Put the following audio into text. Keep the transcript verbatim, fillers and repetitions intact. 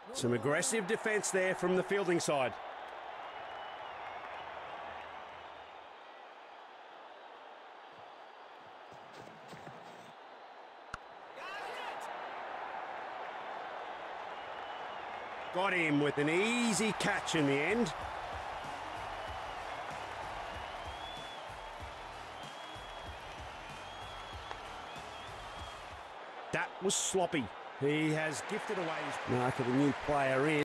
Some aggressive defence there from the fielding side. Got him with an easy catch in the end. That was sloppy. He has gifted away his mark of a new player in.